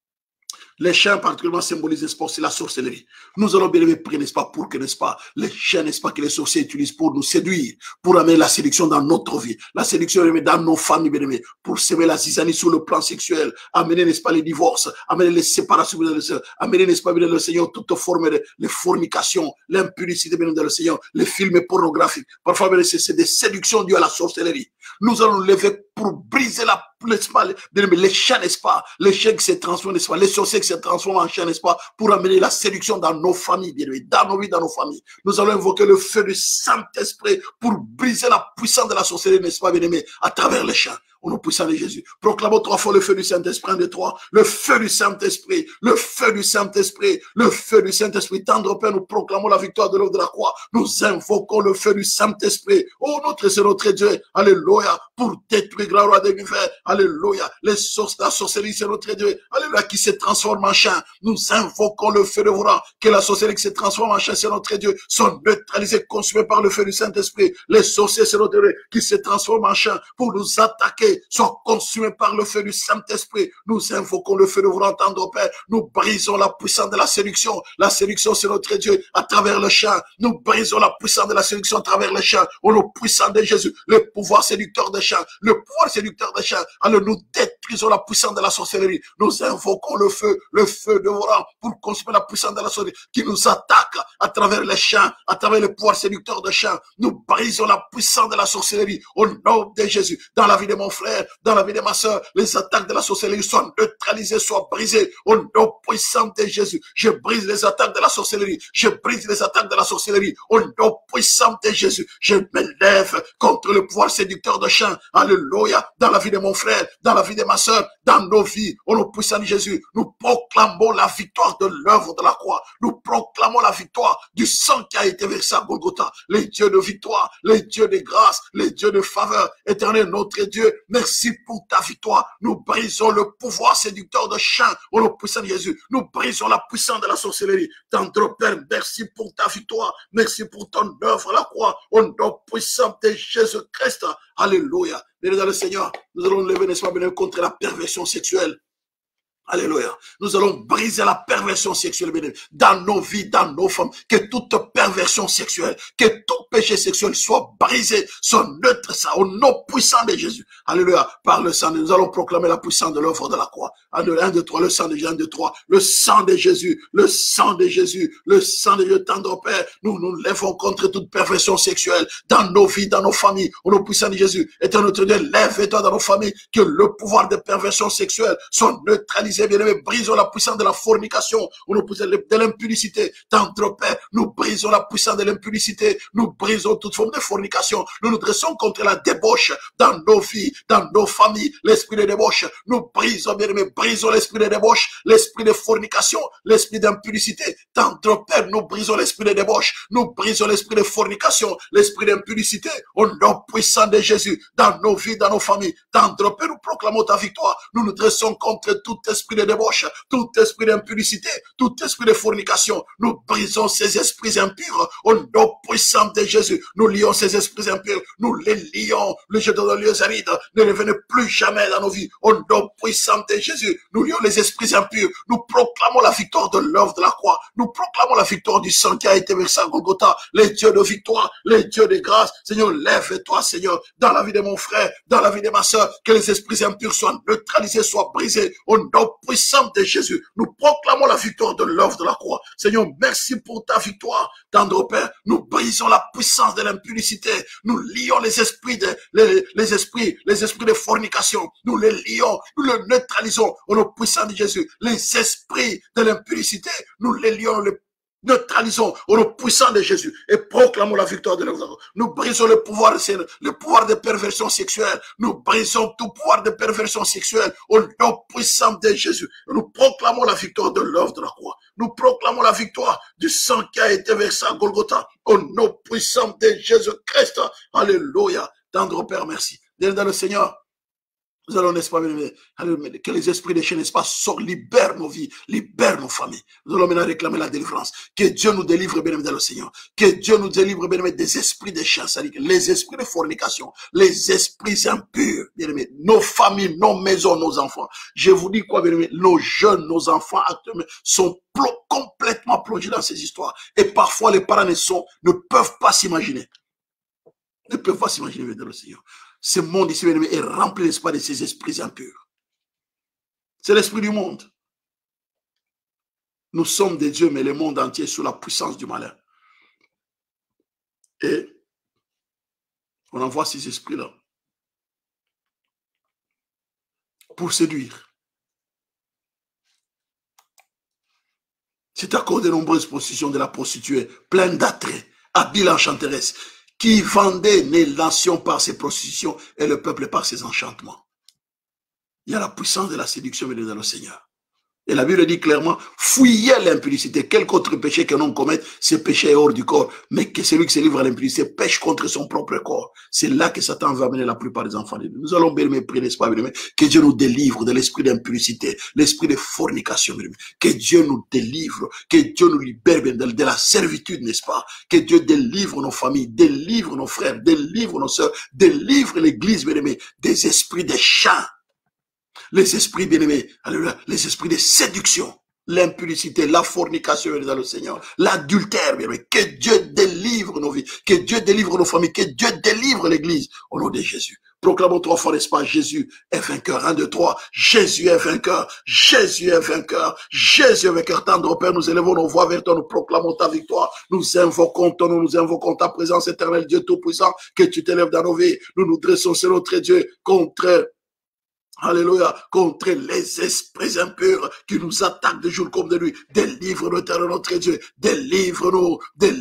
Speaker 1: Les chiens particulièrement symbolisent, n'est-ce pas, c'est la sorcellerie. Nous allons bien aimer prier, n'est-ce pas, pour que, n'est-ce pas, les chiens, n'est-ce pas, que les sorciers utilisent pour nous séduire, pour amener la séduction dans notre vie, la séduction, bien aimé, dans nos familles, bien aimé, pour semer la zizanie sur le plan sexuel, amener, n'est-ce pas, les divorces, amener les séparations, amener, n'est-ce pas, bien le Seigneur, toute forme de fornication, l'impudicité, bien dans le Seigneur, les films pornographiques. Parfois, bien, c'est des séductions dues à la sorcellerie. Nous allons nous lever pour briser la, n'est-ce pas, les chiens, n'est-ce pas, les chiens qui se transforment, n'est-ce pas, les sorciers qui se transforment en chiens, n'est-ce pas, pour amener la séduction dans nos familles, bien aimé, dans nos vies, dans nos familles. Nous allons invoquer le feu du Saint-Esprit pour briser la puissance de la sorcellerie, n'est-ce pas, bien aimé, à travers les chiens. Au nom puissant de Jésus. Proclamons 3 fois le feu du Saint-Esprit, 1, 2, 3. Le feu du Saint-Esprit, le feu du Saint-Esprit, le feu du Saint-Esprit. Tendre Père, nous proclamons la victoire de l'œuvre de la croix. Nous invoquons le feu du Saint-Esprit. Oh, c'est notre Dieu. Alléluia. Pour détruire la loi de l'univers. Alléluia. Les sources de la sorcellerie, c'est notre Dieu. Alléluia. Qui se transforme en chien. Nous invoquons le feu de Vora. Que la sorcellerie qui se transforme en chien, c'est notre Dieu. Sont neutralisés, consumés par le feu du Saint-Esprit. Les sorciers, c'est notre Dieu. Qui se transforment en chien pour nous attaquer. Soient consumés par le feu du Saint-Esprit. Nous invoquons le feu de vous entendre, Père. Nous brisons la puissance de la séduction. La séduction, c'est notre Dieu à travers le chien. Nous brisons la puissance de la séduction à travers le chien. Au nom puissant de Jésus, le pouvoir séducteur des chiens, le pouvoir séducteur des chiens. Alors nous détruisons la puissance de la sorcellerie. Nous invoquons le feu de Voran pour consumer la puissance de la sorcellerie qui nous attaque à travers les chiens, à travers le pouvoir séducteur des chiens. Nous brisons la puissance de la sorcellerie au nom de Jésus. Dans la vie de mon frère, dans la vie de ma soeur, les attaques de la sorcellerie soient neutralisées, soient brisées au nom puissant de Jésus. Je brise les attaques de la sorcellerie. Je brise les attaques de la sorcellerie au nom puissant de Jésus. Je me lève contre le pouvoir séducteur de chiens. Alléluia. Dans la vie de mon frère, dans la vie de ma soeur, dans nos vies, au nom puissant de Jésus, nous proclamons la victoire de l'œuvre de la croix. Nous proclamons la victoire du sang qui a été versé à Golgotha. Les dieux de victoire, les dieux de grâce, les dieux de faveur. Éternel, notre Dieu, merci pour ta victoire. Nous brisons le pouvoir séducteur de chiens au nom puissant de Jésus. Nous brisons la puissance de la sorcellerie. Tendre Père, merci pour ta victoire. Merci pour ton œuvre à la croix au nom puissant de Jésus-Christ. Alléluia. Béni dans le Seigneur, nous allons nous lever, n'est-ce pas, béni, contre la perversion sexuelle. Alléluia. Nous allons briser la perversion sexuelle dans nos vies, dans nos femmes. Que toute perversion sexuelle, que tout péché sexuel soit brisé, soit neutre, ça, au nom puissant de Jésus. Alléluia. Par le sang, nous allons proclamer la puissance de l'œuvre de la croix. Alléluia. 1, 2, 3, le sang de Jésus, 1, 2, 3. Le sang de Jésus, le sang de Jésus, le sang de Dieu, tendre Père. Nous nous lèvons contre toute perversion sexuelle dans nos vies, dans nos familles, au nom puissant de Jésus. Éternel notre Dieu, lève-toi dans nos familles, que le pouvoir de perversion sexuelle soit neutralisé. Bien-aimés, brisons la puissance de la fornication, nous brisons de l'impudicité. Tendre Père, nous brisons la puissance de l'impudicité, nous brisons toute forme de fornication. Nous nous dressons contre la débauche dans nos vies, dans nos familles, l'esprit de débauche. Nous brisons, bien-aimés, brisons l'esprit de débauche, l'esprit de fornication, l'esprit d'impudicité. Tendre Père, nous brisons l'esprit de débauche, nous brisons l'esprit de fornication, l'esprit d'impudicité, au nom puissant de Jésus, dans nos vies, dans nos familles. Tendre Père, nous proclamons ta victoire. Nous nous dressons contre tout esprit de débauche, tout esprit d'impudicité, tout esprit de fornication. Nous brisons ces esprits impurs au nom puissant de Jésus. Nous lions ces esprits impurs, nous les lions. Le jeu de lieux arides ne revenez plus jamais dans nos vies. Au nom puissant de Jésus, nous lions les esprits impurs. Nous proclamons la victoire de l'œuvre de la croix. Nous proclamons la victoire du sang qui a été versé à Golgotha. Les dieux de victoire, les dieux de grâce. Seigneur, lève-toi, Seigneur, dans la vie de mon frère, dans la vie de ma soeur, que les esprits impurs soient neutralisés, soient brisés. Au nom puissant de Jésus, nous proclamons la victoire de l'œuvre de la croix. Seigneur, merci pour ta victoire. Tendre Père, nous brisons la puissance de l'impudicité. Nous lions les esprits les esprits de fornication. Nous les lions, nous les neutralisons au nom puissant de Jésus. Les esprits de l'impudicité, nous les lions, neutralisons au nom puissant de Jésus et proclamons la victoire de l'œuvre. Nous brisons le pouvoir de perversion sexuelle. Nous brisons tout pouvoir de perversion sexuelle au nom puissant de Jésus. Nous proclamons la victoire de l'œuvre de la croix. Nous proclamons la victoire du sang qui a été versé à Golgotha au nom puissant de Jésus-Christ. Alléluia. Tendre Père, merci. Dans le Seigneur, Nous allons, n'est-ce pas, que les esprits des chiens, n'est-ce pas, sortent, libèrent nos vies, libèrent nos familles. Nous allons maintenant réclamer la délivrance. Que Dieu nous délivre, bien aimé, dans le Seigneur. Que Dieu nous délivre, bien aimé, des esprits des chiens, c'est-à-dire les esprits de fornication, les esprits impurs, bien aimé, nos familles, nos maisons, nos enfants. Je vous dis quoi, bien aimé, nos jeunes, nos enfants actuellement sont complètement plongés dans ces histoires. Et parfois, les parents ne peuvent pas s'imaginer. Ne peuvent pas s'imaginer, dans le Seigneur. Ce monde ici est rempli, n'est-ce pas, de ces esprits impurs. C'est l'esprit du monde. Nous sommes des dieux, mais le monde entier est sous la puissance du malin. Et on envoie ces esprits-là pour séduire. C'est à cause de nombreuses positions de la prostituée, pleine d'attraits, habile enchanteresse, qui vendait les nations par ses prostitutions et le peuple par ses enchantements. Il y a la puissance de la séduction venue dans le Seigneur. Et la Bible dit clairement, fuyez l'impudicité. Quel autre péché que l'on commette, ce péché est hors du corps. Mais que celui qui se livre à l'impudicité pêche contre son propre corps. C'est là que Satan va amener la plupart des enfants de Dieu. Nous allons bien prier, n'est-ce pas, bien, que Dieu nous délivre de l'esprit d'impudicité, l'esprit de fornication, bien, que Dieu nous délivre, que Dieu nous libère bien, de la servitude, n'est-ce pas? Que Dieu délivre nos familles, délivre nos frères, délivre nos sœurs, délivre l'église, bien aimé, des esprits des chats. Les esprits bien-aimés, les esprits de séduction, l'impudicité, la fornication dans le Seigneur, l'adultère, bien-aimé, que Dieu délivre nos vies, que Dieu délivre nos familles, que Dieu délivre l'église, au nom de Jésus. Proclamons 3 fois, n'est-ce pas, Jésus est vainqueur. 1, 2, 3, Jésus est vainqueur, Jésus est vainqueur, Jésus est vainqueur. Tendre Père, nous élevons nos voix vers toi, nous proclamons ta victoire, nous invoquons ton nom, nous invoquons ta présence éternelle, Dieu Tout-Puissant, que tu t'élèves dans nos vies. Nous nous dressons sur notre Dieu contre alléluia, contre les esprits impurs qui nous attaquent de jour comme de nuit. Délivre-nous, éternel notre Dieu. Délivre-nous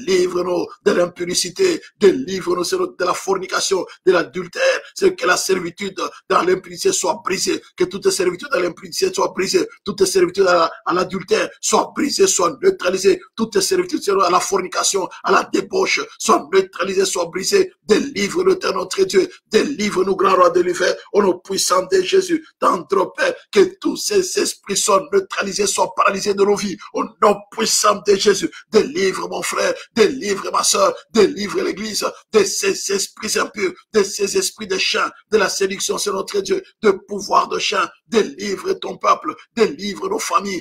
Speaker 1: de l'impudicité. Délivre-nous de la fornication, de l'adultère. C'est que la servitude dans l'impudicité soit brisée. Que toute servitude dans l'impudicité soit brisée. Toute servitude à l'adultère soit brisée, soit neutralisée. Toute servitude à la fornication, à la débauche, soit neutralisée, soit brisée. Délivre-nous, éternel notre Dieu. Délivre-nous, grand roi de l'univers, au nom puissant de Jésus. Tendre Père, que tous ces esprits soient neutralisés, soient paralysés de nos vies. Au nom puissant de Jésus, délivre mon frère, délivre ma soeur, délivre l'église de ces esprits impurs, de ces esprits de chiens, de la séduction, c'est notre Dieu, de pouvoir de chien. Délivre ton peuple, délivre nos familles,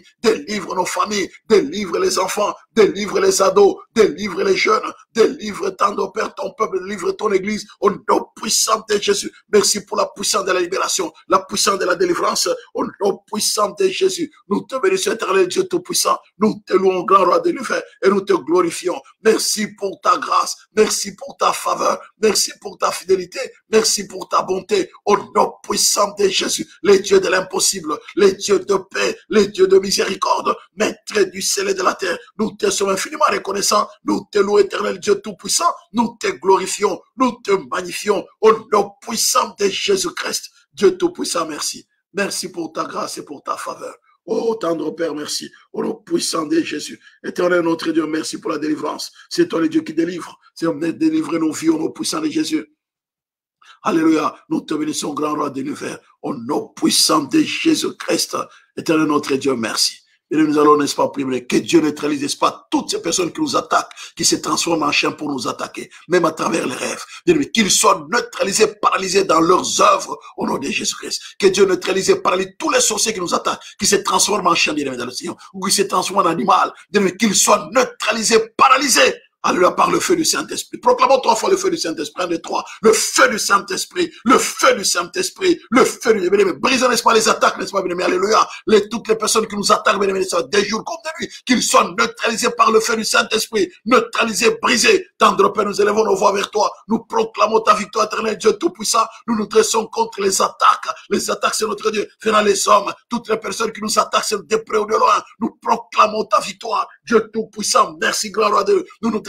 Speaker 1: délivre les enfants, délivre les ados, délivre les jeunes, délivre tendre Père ton peuple, délivre ton église. Au nom puissant de Jésus, merci pour la puissance de la libération, la puissance de la délivrance, au nom puissant de Jésus. Nous te bénissons, éternel Dieu Tout-Puissant. Nous te louons, grand roi de l'univers, et nous te glorifions. Merci pour ta grâce, merci pour ta faveur, merci pour ta fidélité, merci pour ta bonté. Au nom puissant de Jésus, les dieux de l'impossible, les dieux de paix, les dieux de miséricorde, maître du ciel et de la terre, nous te sommes infiniment reconnaissants. Nous te louons, éternel Dieu Tout-Puissant. Nous te glorifions, nous te magnifions. Au nom puissant de Jésus-Christ, Dieu Tout-Puissant, merci. Merci pour ta grâce et pour ta faveur. Oh, tendre Père, merci. Au nom puissant de Jésus. Éternel notre Dieu, merci pour la délivrance. C'est toi le Dieu qui délivre. C'est de délivrer nos vies au nom puissant de Jésus. Alléluia. Nous te bénissons, grand roi de l'univers. Au nom puissant de Jésus-Christ. Éternel notre Dieu, merci. Et nous allons, n'est-ce pas, prier que Dieu neutralise, n'est-ce pas, toutes ces personnes qui nous attaquent, qui se transforment en chiens pour nous attaquer, même à travers les rêves. Qu'ils soient neutralisés, paralysés dans leurs œuvres, au nom de Jésus-Christ. Que Dieu neutralise, paralyse tous les sorciers qui nous attaquent, qui se transforment en chiens, dans le Seigneur, ou qui se transforment en animal. Qu'ils soient neutralisés, paralysés. Alléluia, par le feu du Saint-Esprit. Proclamons 3 fois le feu du Saint-Esprit. 1, 2, 3. Le feu du Saint-Esprit. Le feu du Saint-Esprit. Le feu du bien-aimé. Brisons, n'est-ce pas, les attaques, n'est-ce pas, bien-aimé. Alléluia. Toutes les personnes qui nous attaquent, bien-aimé, des jours comme de nuit, qu'ils soient neutralisés par le feu du Saint-Esprit. Neutralisés, brisés. Tendre Père, nous élevons nos voix vers toi. Nous proclamons ta victoire éternelle, Dieu Tout-Puissant. Nous nous dressons contre les attaques. Les attaques, c'est notre Dieu. Venant les hommes. Toutes les personnes qui nous attaquent, c'est de près ou de loin. Nous proclamons ta victoire. Dieu Tout-Puissant. Merci, grand roi de Dieu. Nous nous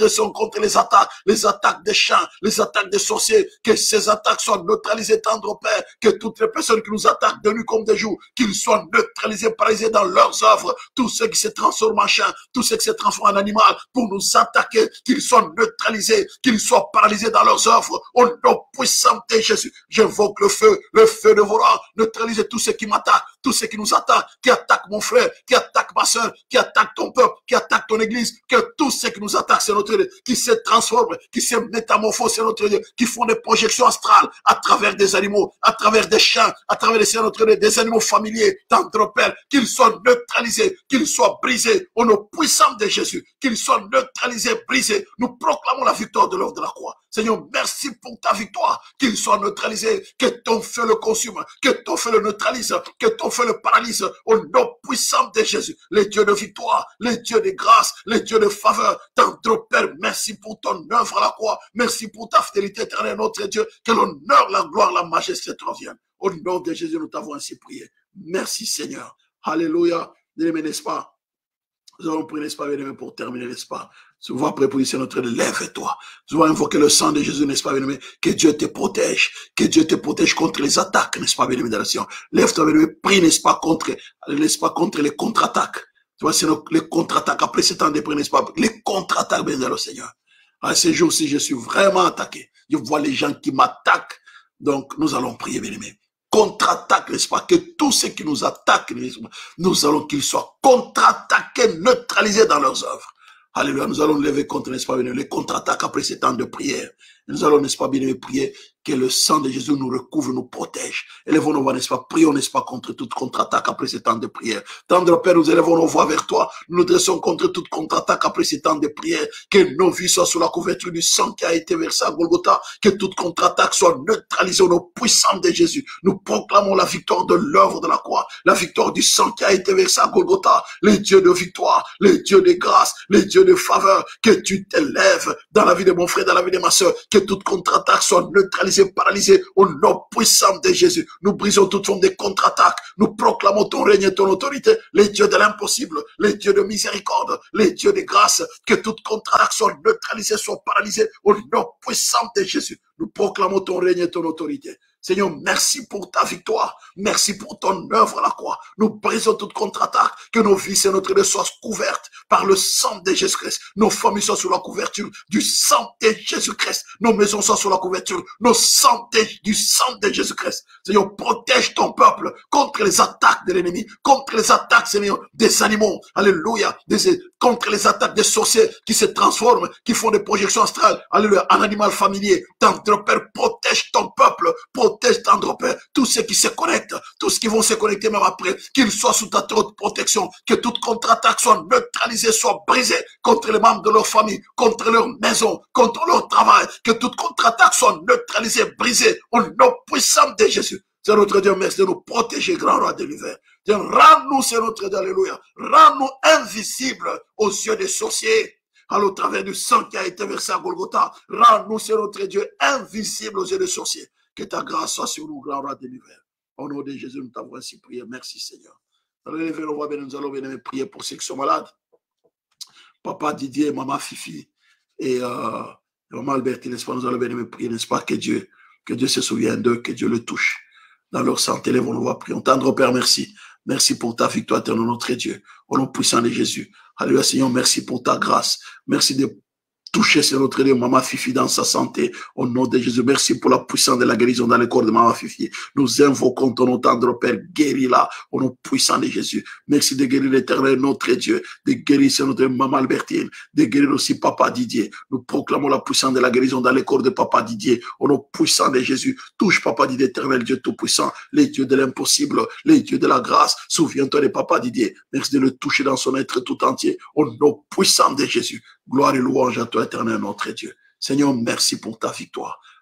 Speaker 1: dressons contre les attaques des chiens, les attaques des sorciers, que ces attaques soient neutralisées, tendre Père, que toutes les personnes qui nous attaquent de nuit comme de jour, qu'ils soient neutralisés, paralysés dans leurs œuvres, tous ceux qui se transforment en chien, tous ceux qui se transforment en animal, pour nous attaquer, qu'ils soient neutralisés, qu'ils soient paralysés dans leurs œuvres, au nom puissant de Jésus. J'invoque le feu dévorant, neutraliser tous ceux qui m'attaquent, tous ceux qui nous attaquent, qui attaquent mon frère, qui attaquent ma soeur, qui attaquent ton peuple, qui attaquent ton église, que tous ceux qui nous attaquent, c'est notre Dieu, qui se transforment, qui se métamorphosent, c'est notre Dieu, qui font des projections astrales à travers des animaux, à travers des chiens, à travers des animaux familiers, tendre Père, qu'ils soient neutralisés, qu'ils soient brisés, au nom puissant de Jésus, qu'ils soient neutralisés, brisés. Nous proclamons la victoire de l'œuvre de la croix. Seigneur, merci pour ta victoire, qu'ils soient neutralisés, que ton feu le consume, que ton feu le neutralise, que ton feu le paralyse, au nom puissant de Jésus. Les dieux de victoire, les dieux de grâce, les dieux de faveur, tendre Père, merci pour ton œuvre à la croix, merci pour ta fidélité éternelle, notre Dieu, que l'honneur, la gloire, la majesté te reviennent. Au nom de Jésus, nous t'avons ainsi prié. Merci Seigneur. Alléluia. Bien-aimés, n'est-ce pas? Nous allons prier, n'est-ce pas, bien-aimés, pour terminer, n'est-ce pas? Souvent, après positionner notre lève-toi. Souvent, invoquer le sang de Jésus, n'est-ce pas, bien-aimé? Que Dieu te protège. Que Dieu te protège contre les attaques, n'est-ce pas, bien-aimé, dans le Seigneur. Lève-toi, bien-aimé, prie, n'est-ce pas, contre les contre-attaques. Tu vois, c'est les contre-attaques. Après ce temps de prière, n'est-ce pas? Les contre-attaques, bien, dans le Seigneur. À ces jours-ci, je suis vraiment attaqué. Je vois les gens qui m'attaquent. Donc, nous allons prier, bien-aimé. Contre-attaque, n'est-ce pas? Que tous ceux qui nous attaquent, nous allons qu'ils soient contre-attaqués, neutralisés dans leurs œuvres. Alléluia, nous allons lever contre, n'est-ce pas, les contre-attaques après ces temps de prière. Nous allons, n'est-ce pas, bien prier que le sang de Jésus nous recouvre, nous protège. Élevons nos voix, n'est-ce pas, prions, n'est-ce pas, contre toute contre-attaque après ces temps de prière. Tendre Père, nous élevons nos voix vers toi. Nous nous dressons contre toute contre-attaque après ces temps de prière. Que nos vies soient sous la couverture du sang qui a été versé à Golgotha. Que toute contre-attaque soit neutralisée au nom puissant de Jésus. Nous proclamons la victoire de l'œuvre de la croix, la victoire du sang qui a été versé à Golgotha. Les dieux de victoire, les dieux de grâce, les dieux de faveur, que tu t'élèves dans la vie de mon frère, dans la vie de ma soeur, que toute contre-attaque soit neutralisée, paralysée au nom puissant de Jésus. Nous brisons toute forme de contre-attaque. Nous proclamons ton règne et ton autorité, les dieux de l'impossible, les dieux de miséricorde, les dieux de grâce, que toute contre-attaque soit neutralisée, soit paralysée au nom puissant de Jésus. Nous proclamons ton règne et ton autorité. Seigneur, merci pour ta victoire. Merci pour ton œuvre à la croix. Nous brisons toute contre-attaque. Que nos vies et notre vie soient couvertes par le sang de Jésus-Christ. Nos familles soient sous la couverture du sang de Jésus-Christ. Nos maisons soient sous la couverture du sang de Jésus-Christ. Seigneur, protège ton peuple contre les attaques de l'ennemi, contre les attaques, Seigneur, des animaux. Alléluia. Contre les attaques des sorciers qui se transforment, qui font des projections astrales. Alléluia. En animal familier. Tendre Père, protège ton peuple. Protège, tendre Père, tous ceux qui se connectent, tous ceux qui vont se connecter même après, qu'ils soient sous ta protection, que toute contre-attaque soit neutralisée, soit brisée contre les membres de leur famille, contre leur maison, contre leur travail, que toute contre-attaque soit neutralisée, brisée, au nom puissant de Jésus. C'est notre Dieu, merci de nous protéger, grand roi de l'hiver. Dieu, rends-nous, c'est notre Dieu, alléluia, rends-nous invisibles aux yeux des sorciers. Alors, au travers du sang qui a été versé à Golgotha, rends-nous, c'est notre Dieu, invisibles aux yeux des sorciers. Que ta grâce soit sur nous, grand roi de l'hiver. Au nom de Jésus, nous t'avons ainsi prié. Merci, Seigneur. Nous allons bien prier pour ceux qui sont malades. Papa Didier, maman Fifi et maman Albertine, n'est-ce pas, nous allons bien prier, n'est-ce pas, que Dieu se souvienne d'eux, que Dieu le touche. Dans leur santé, les vont nous voir prier. Tendre Père, merci. Merci pour ta victoire éternelle, notre Dieu. Au nom puissant de Jésus. Alléluia, Seigneur, merci pour ta grâce. Merci de toucher sur notre Dieu, maman Fifi dans sa santé. Au nom de Jésus, merci pour la puissance de la guérison dans le corps de maman Fifi. Nous invoquons ton nom, tendre Père, guéris-la au nom puissant de Jésus. Merci de guérir l'éternel, notre Dieu, de guérir sur notre maman Albertine, de guérir aussi papa Didier. Nous proclamons la puissance de la guérison dans le corps de papa Didier. Au nom puissant de Jésus, touche papa Didier, éternel Dieu tout-puissant, les dieux de l'impossible, les dieux de la grâce. Souviens-toi de papa Didier. Merci de le toucher dans son être tout entier. Au nom puissant de Jésus. Gloire et louange à toi, éternel, notre Dieu. Seigneur, merci pour ta victoire.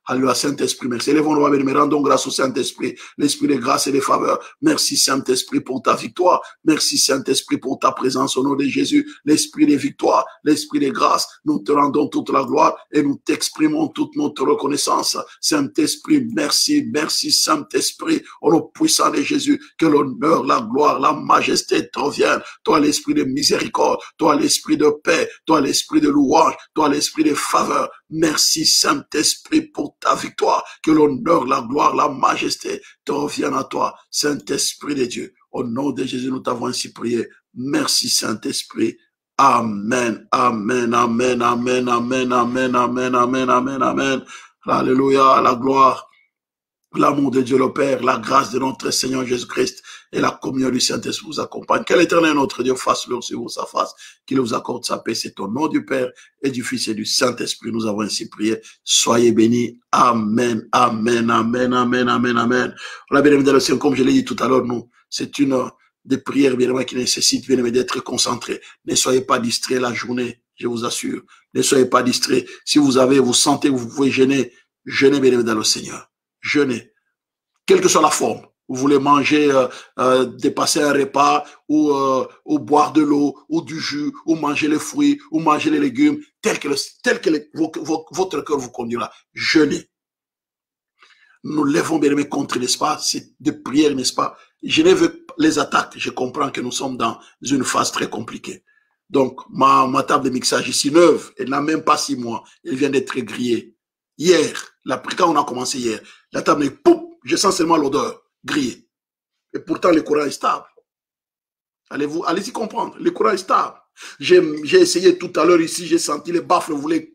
Speaker 1: Alléluia, Saint-Esprit, merci. Élevons-nous, mais rendons grâce au Saint-Esprit, l'Esprit de grâce et de faveur. Merci, Saint-Esprit, pour ta victoire. Merci, Saint-Esprit, pour ta présence au nom de Jésus. L'Esprit de victoire, l'Esprit de grâce, nous te rendons toute la gloire et nous t'exprimons toute notre reconnaissance. Saint-Esprit, merci, merci, Saint-Esprit, au nom puissant de Jésus, que l'honneur, la gloire, la majesté te reviennent. Toi, l'Esprit de miséricorde, toi, l'Esprit de paix, toi, l'Esprit de louange, toi, l'Esprit de faveur. Merci, Saint-Esprit, pour ta victoire. Que l'honneur, la gloire, la majesté te reviennent à toi, Saint-Esprit de Dieu. Au nom de Jésus, nous t'avons ainsi prié. Merci, Saint-Esprit. Amen, amen, amen, amen, amen, amen, amen, amen, amen, amen. Alléluia, la gloire, l'amour de Dieu le Père, la grâce de notre Seigneur Jésus-Christ et la communion du Saint-Esprit vous accompagne. Que l'Éternel notre Dieu fasse leur sur vous sa face, qu'il vous accorde sa paix. C'est au nom du Père et du Fils et du Saint-Esprit. Nous avons ainsi prié. Soyez bénis. Amen, amen, amen, amen, amen, amen. Voilà, bien aimé dans le Seigneur, comme je l'ai dit tout à l'heure, nous, c'est une des prières, bien aimé, qui nécessite, bien aimé, d'être concentré. Ne soyez pas distraits la journée, je vous assure. Ne soyez pas distraits. Si vous sentez que vous pouvez jeûner, jeûnez, bien aimé, dans le Seigneur. Jeûnez, quelle que soit la forme. Vous voulez manger, dépasser un repas, ou boire de l'eau, ou du jus, ou manger les fruits, ou manger les légumes, tel que votre cœur vous conduira. Jeûnez. Nous lèvons bien aimé contre, n'est-ce pas, c'est des prières, n'est-ce pas. Je ne veux les attaques. Je comprends que nous sommes dans une phase très compliquée. Donc, ma table de mixage ici neuve, elle n'a même pas 6 mois. Elle vient d'être grillée. Hier, quand on a commencé hier, la table est pouf, je sens seulement l'odeur grillée. Et pourtant, le courant est stable. Allez-y comprendre, le courant est stable. J'ai essayé tout à l'heure ici, j'ai senti les baffles voulaient,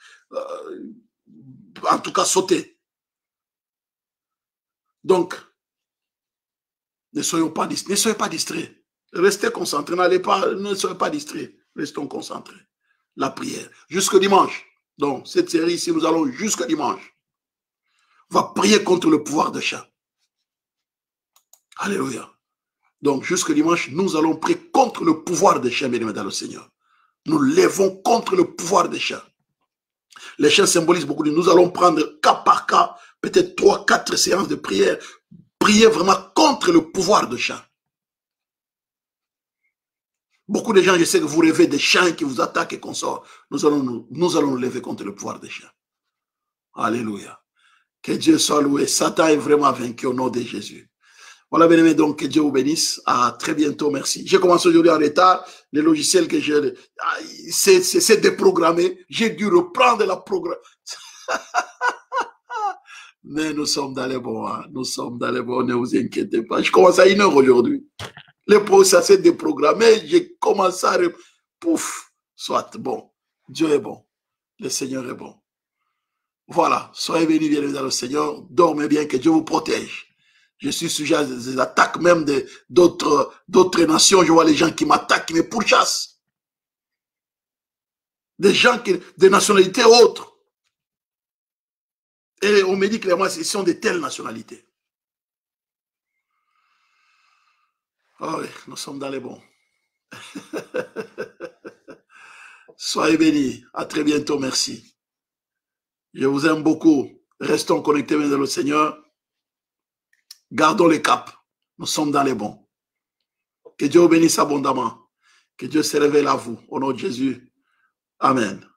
Speaker 1: en tout cas, sauter. Donc, ne soyez pas distraits. Restez concentrés, ne soyez pas distraits. Restons concentrés. La prière, jusqu'au dimanche. Donc, cette série ici, nous allons jusqu'au dimanche. On va prier contre le pouvoir de chien. Alléluia. Donc, jusqu'au dimanche, nous allons prier contre le pouvoir des chiens, bien-aimés dans le Seigneur. Nous lèvons contre le pouvoir des chiens. Les chiens symbolisent beaucoup. Nous allons prendre cas par cas, peut-être 3, 4 séances de prière. Prier vraiment contre le pouvoir de chiens. Beaucoup de gens, je sais que vous rêvez des chiens qui vous attaquent et qu'on sort. Nous allons nous lever contre le pouvoir des chiens. Alléluia. Que Dieu soit loué. Satan est vraiment vaincu au nom de Jésus. Voilà, bien aimé, donc que Dieu vous bénisse. À très bientôt, merci. J'ai commencé aujourd'hui en retard. Les logiciels que j'ai, c'est déprogrammé. J'ai dû reprendre la programme. Mais nous sommes dans les bons, hein. Nous sommes dans les bons, ne vous inquiétez pas. Je commence à 1 heure aujourd'hui. Le procès s'est déprogrammé. J'ai commencé à... Pouf, soit bon. Dieu est bon. Le Seigneur est bon. Voilà, soyez bénis, bien dans le Seigneur. Dormez bien, que Dieu vous protège. Je suis sujet à des attaques même d'autres nations. Je vois les gens qui m'attaquent, qui me pourchassent. Des gens des nationalités autres. Et on me dit clairement qu'ils sont de telles nationalités. Ah oui, nous sommes dans les bons. Soyez bénis. À très bientôt. Merci. Je vous aime beaucoup. Restons connectés dans le Seigneur. Gardons le cap. Nous sommes dans les bons. Que Dieu vous bénisse abondamment. Que Dieu se révèle à vous. Au nom de Jésus. Amen.